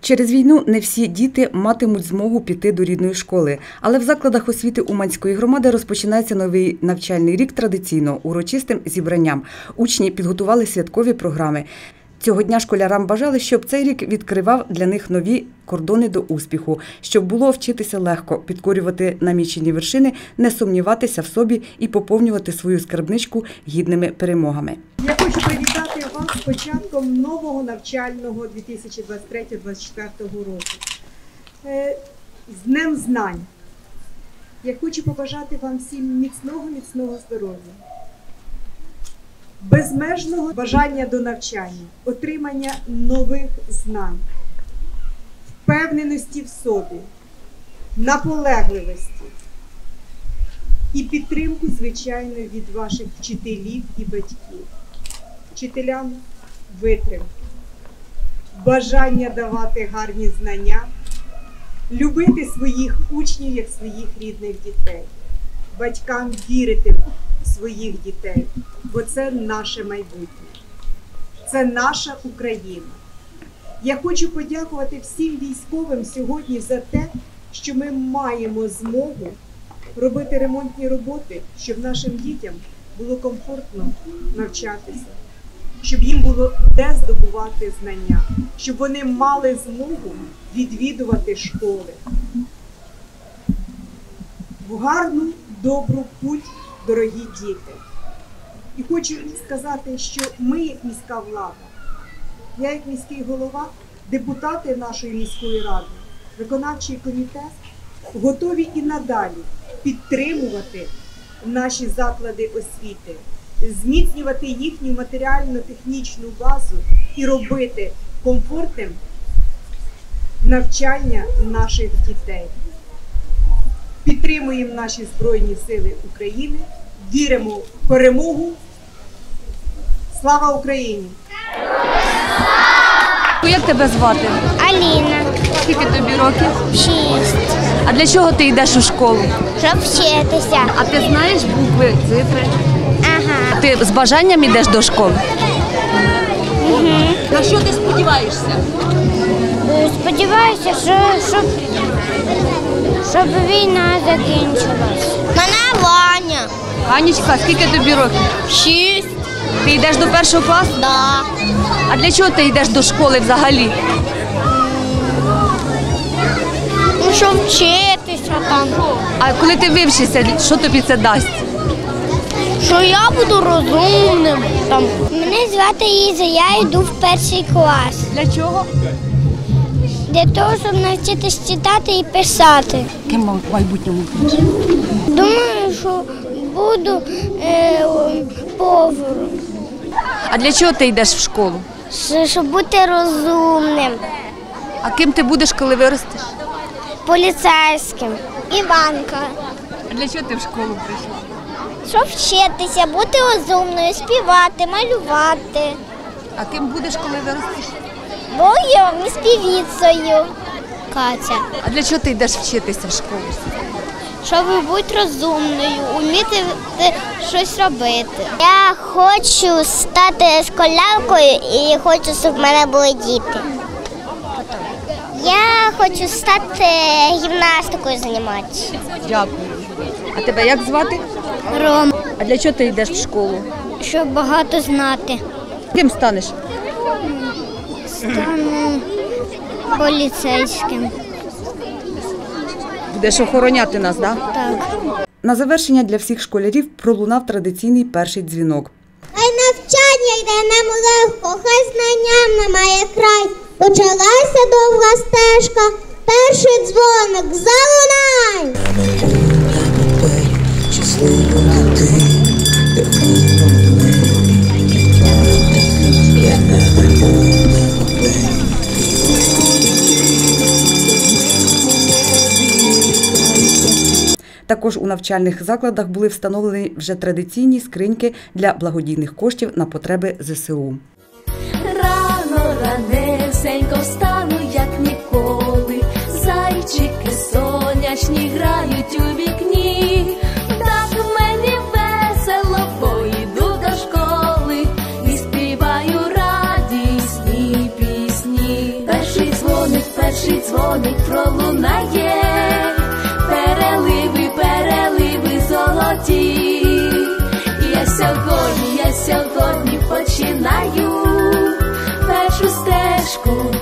Через війну не всі діти матимуть змогу піти до рідної школи, але в закладах освіти Уманської громади розпочинається новий навчальний рік традиційно урочистим зібранням. Учні підготували святкові програми. Цього дня школярам бажали, щоб цей рік відкривав для них нові кордони до успіху, щоб було вчитися легко, підкорювати намічені вершини, не сумніватися в собі і поповнювати свою скарбничку гідними перемогами. Я хочу привітати вас з початком нового навчального 2023-2024 року. З Днем знань. Я хочу побажати вам всім міцного здоров'я, безмежного бажання до навчання, отримання нових знань, впевненості в собі, наполегливості і підтримку, звичайно, від ваших вчителів і батьків. Вчителям витримки, бажання давати гарні знання, любити своїх учнів як своїх рідних дітей, батькам вірити в своїх дітей, бо це наше майбутнє, це наша Україна. Я хочу подякувати всім військовим сьогодні за те, що ми маємо змогу робити ремонтні роботи, щоб нашим дітям було комфортно навчатися, щоб їм було де здобувати знання, щоб вони мали змогу відвідувати школи. В гарну, добру путь, дорогі діти. І хочу сказати, що ми, як міська влада, я як міський голова, депутати нашої міської ради, виконавчий комітет, готові і надалі підтримувати наші заклади освіти, зміцнювати їхню матеріально-технічну базу і робити комфортним навчання наших дітей. Підтримуємо наші Збройні Сили України, віримо в перемогу. Слава Україні! Як тебе звати? Аліна. Скільки тобі років? 6. А для чого ти йдеш у школу? Щоб вчитися. А ти знаєш букви, цифри? Ага. Ти з бажанням йдеш до школи? Угу. На що ти сподіваєшся? Сподіваюся, щоб війна закінчилась. Мене Ваня. Анічка, скільки тобі років? 6. Ти йдеш до першого класу? Да. А для чого ти йдеш до школи взагалі? Ну, щоб вчитися там. А коли ти вивчишся, що тобі це дасть? Що я буду розумним. Там. Мене звати Іза, я йду в перший клас. Для чого? Для того, щоб навчитись читати і писати. Ким в майбутньому будеш? Думаю, що буду поваром. А для чого ти йдеш в школу? Щоб бути розумним, А ким ти будеш, коли виростеш? поліцейським. Іванка. А для чого ти в школу прийшла? Щоб вчитися, бути розумною, співати, малювати. А ким будеш, коли виростеш? Боєм і співіцею. Катя. А для чого ти йдеш вчитися в школу? Щоб бути розумною, вміти щось робити. Я хочу стати школяркою і хочу, щоб в мене були діти. Я хочу стати гімнастикою займатися. Дякую. А тебе як звати? Ром. А для чого ти йдеш в школу? Щоб багато знати. Ким станеш? Стану поліцейським. Будеш охороняти нас, так? Да? Так. На завершення для всіх школярів пролунав традиційний перший дзвінок. Хай навчання йде нам легко, хай знанням немає край. Почалася довга стежка, перший дзвоник залунай. Також у навчальних закладах були встановлені вже традиційні скриньки для благодійних коштів на потреби ЗСУ. Рано ранесенько встану, як ніколи, зайчики сонячні грають у вікні. Так мені весело, поїду до школи і співаю радісні пісні. Перший дзвоник перший дзвоник пролунає, переливи, переливи золоті. Я сьогодні починаю першу стежку